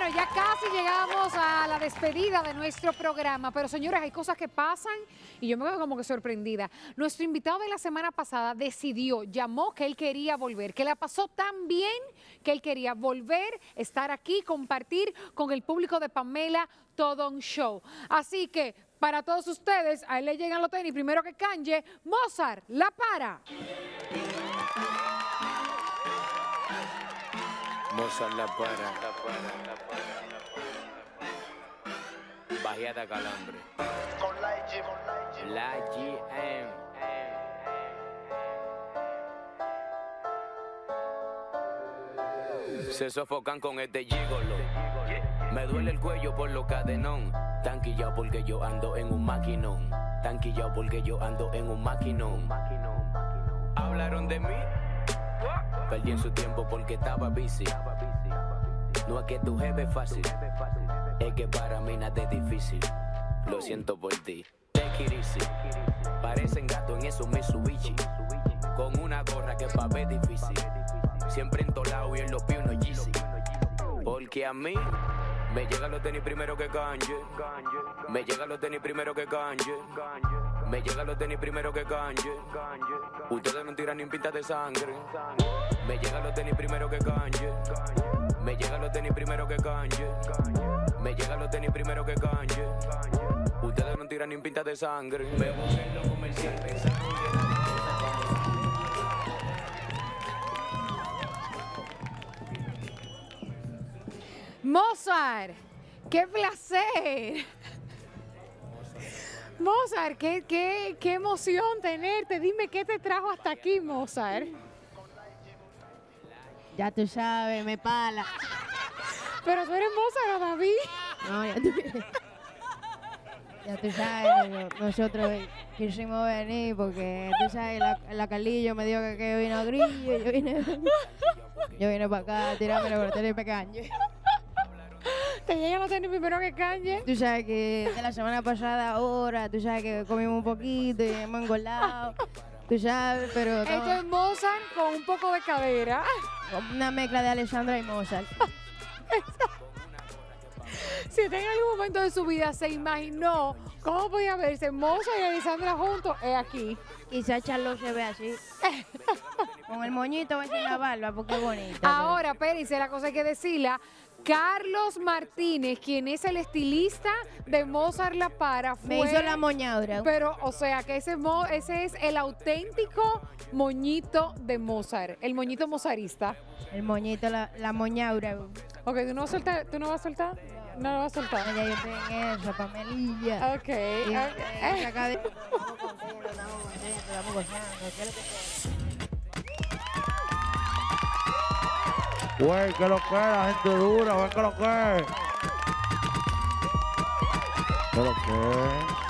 Bueno, ya casi llegamos a la despedida de nuestro programa, pero señores, hay cosas que pasan y yo me quedo como que sorprendida. Nuestro invitado de la semana pasada decidió, llamó que él quería volver, que la pasó tan bien que él quería volver, estar aquí, compartir con el público de Pamela todo un show. Así que, para todos ustedes, a él le llegan los tenis primero que canje, Mozart La Para. Mozart La Para. Bajeada Calambre. Con la GM. Se sofocan con este gigolo. Me duele el cuello por lo cadenón. Tanquillao porque yo ando en un maquinón. Tanquillao porque yo ando en un maquinón. Hablaron de mí. Perdí en su tiempo porque estaba busy. No es que tu jefe es fácil, es que para mí nada es difícil. Lo siento por ti. Take it easy. Parecen gatos en esos Mitsubishi, con una gorra que pa' ver difícil. Siempre entolado y en los pies unos Yeezy. Porque a mí me llegan los tenis primero que canje. Me llegan los tenis primero que canje. Me llegan los tenis primero que canje. Ustedes no tiran ni pinta de sangre. Me llegan los tenis primero que canje. Me llegan los tenis primero que canje. Me llegan los tenis primero que canje. Ustedes no tiran ni pinta de sangre. Me busqué en lo comercial pensando que Mozart, qué placer. Mozart, qué emoción tenerte. Dime qué te trajo hasta aquí, Mozart. Ya tú sabes, me pala. Pero tú eres Mozart o David. No, ya tú sabes, nosotros quisimos venir porque tú sabes, la Carlillo me dijo que yo vine a Grillo, yo vine para acá a tirarme los tenis pequeños. Te llegan los tenis primero que canje. Tú sabes que de la semana pasada ahora, tú sabes que comimos un poquito y hemos engordado. Tú sabes, pero Esto es Mozart con un poco de cadera. una mezcla de Alessandra y Mozart. Si usted en algún momento de su vida se imaginó cómo podía verse Mozart y Alessandra juntos, es aquí. Quizá Charlo se ve así. Con el moñito en la barba, porque es bonita. Ahora, espérense, la cosa hay que decirla. Carlos Martínez, quien es el estilista de Mozart La Para, fue... Me hizo la moñadura. Pero, o sea, que ese es el auténtico moñito de Mozart, el moñito mozarista. El moñito, la moñaura. Ok, ¿tú no vas a soltar? ¿Tú no vas a soltar? No lo vas a soltar. Ya yo estoy en eso, Pamelilla. Ok. Y ok. acá estamos contentos, estamos gozando. ¿Qué es lo que sea? Güey, que lo que es, la gente dura, güey, que lo que es. Que lo que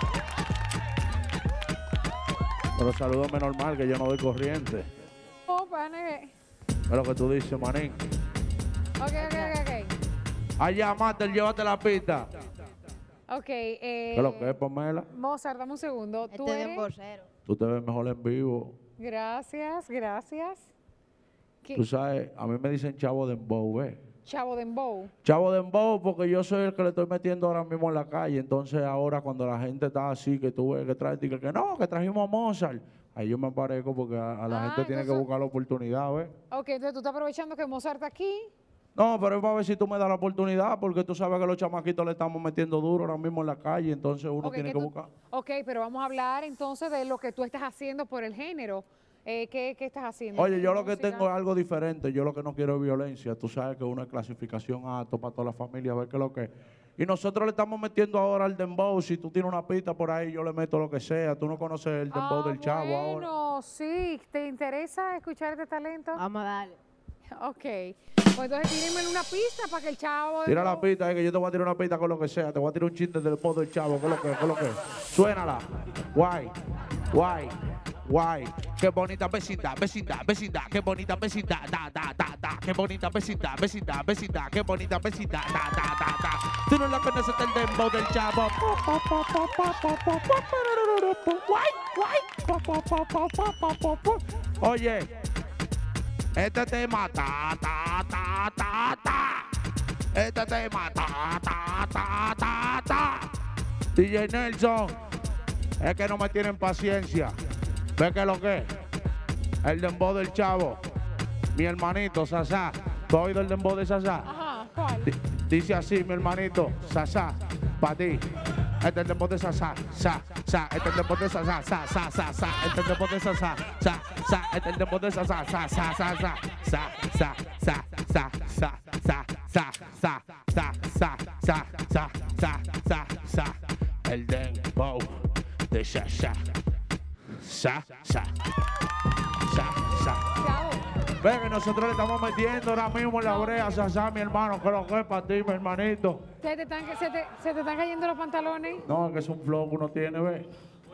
es. Pero salúdame normal, que yo no doy corriente. Oh, pane. ¿Qué es lo que tú dices, manín? Ok. Allá, Master, llévate la pista. Ok, ¿Qué es lo que es, Pamela? Mozart, dame un segundo. ¿Tú Este es eres? un vocero. Tú te ves mejor en vivo. Gracias. ¿Qué? Tú sabes, a mí me dicen Chavo Dembow, ¿ves? Chavo Dembow. Chavo Dembow, porque yo soy el que le estoy metiendo ahora mismo en la calle. Entonces ahora cuando la gente está así, que tú ves que trae, que no, que trajimos a Mozart. Ahí yo me aparezco porque a la gente tiene que entonces- buscar la oportunidad, ¿ves? Ok, entonces tú estás aprovechando que Mozart está aquí. No, pero es para ver si tú me das la oportunidad, porque tú sabes que los chamaquitos le estamos metiendo duro ahora mismo en la calle, entonces uno Ok, tiene que buscar. Ok, pero vamos a hablar entonces de lo que tú estás haciendo por el género. ¿Qué estás haciendo? Oye, yo lo que Música. tengo es algo diferente, yo lo que no quiero es violencia, tú sabes que uno es clasificación alto para toda la familia, a ver qué es lo que es. Y nosotros le estamos metiendo ahora al dembow, si tú tienes una pista por ahí, yo le meto lo que sea, tú no conoces el dembow del chavo ahora. Bueno, sí, ¿te interesa escuchar este talento? Vamos a darle. Ok, pues entonces tírenme una pista para que el chavo... Tira la pista, que yo te voy a tirar una pista con lo que sea, te voy a tirar un chiste del dembow del chavo, ¿qué es lo que es? ¿Qué es lo que es? Suénala. Guay. Qué bonita vecindad, qué bonita vecindad, qué bonita vecindad, qué bonita vecindad, Tú no la conoces el dembow del chavo. Oye, este tema, Este tema, ta, ta, ta, ta, ta. DJ Nelson, es que no me tienen paciencia. ¿Ves que lo que es? El dembow del chavo. Mi hermanito, Sasá. ¿Tú has oído el dembow de Sasá? Ajá, ¿cuál? Dice así, mi hermanito, Sasá, para ti. Este es el dembow de Sasá, sa, sa. Este es el dembow de Sasá, sa, sa, sa, sa. Este es el dembow de Sasá, sa, sa. Este es el dembow de Sasá, sa, sa, sa, sa. Sa, sa, sa, sa, sa, sa, sa, sa, sa, sa, sa, sa, sa, sa, sa. El dembow de Sasá. Sa, sa. Sa, sa. Chao. Ve que nosotros le estamos metiendo ahora mismo en la brea, Sasá, mi hermano. Creo que es para ti, mi hermanito. Se te están cayendo los pantalones? No, es que es un flow que uno tiene, ve.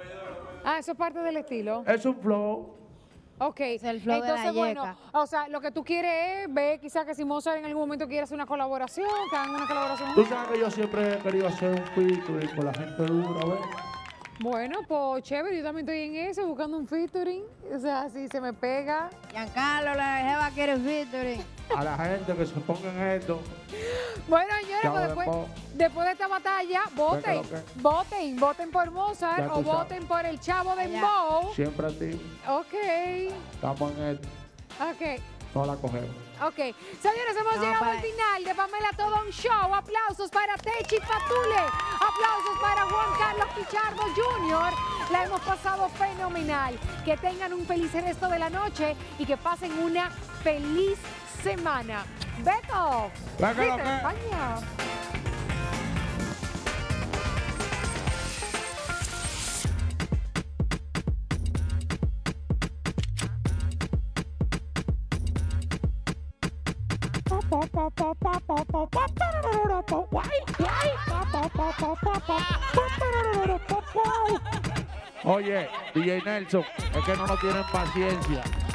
Ah, eso es parte del estilo. Es un flow. Ok, Es el flow de la entonces bueno, yeca. o sea, lo que tú quieres es ver quizás que si Mozart en algún momento quiere hacer una colaboración, que hagan una colaboración. Tú sabes que yo siempre he querido hacer un featuring con la gente dura, ¿ves? Bueno, pues chévere, yo también estoy en eso, buscando un featuring. O sea, si se me pega. Giancarlo, la jeva quiere featuring. A la gente que se ponga en esto. Bueno, señores, Chavo pues Dembow. después de esta batalla, voten, que voten por Mozart Ya o tú sabes. voten por el Chavo Dembow. Siempre a ti. Ok, Estamos en esto. ok. No la cogemos. Ok, señores, hemos No, llegado para- al final de Pamela Todo un Show. Aplausos para Techi Fatule. Aplausos para Juan Carlos Pichardo Jr. La hemos pasado fenomenal. Que tengan un feliz resto de la noche y que pasen una feliz semana. Beto, Venga, lo ¿viste? que- España. Oye, DJ Nelson, es que no nos tienen paciencia.